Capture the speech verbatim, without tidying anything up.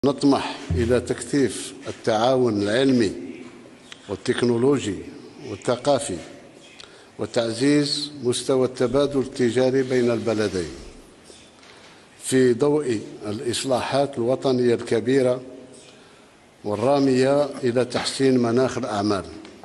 نطمح إلى تكثيف التعاون العلمي والتكنولوجي والثقافي وتعزيز مستوى التبادل التجاري بين البلدين في ضوء الإصلاحات الوطنية الكبيرة والرامية إلى تحسين مناخ الأعمال.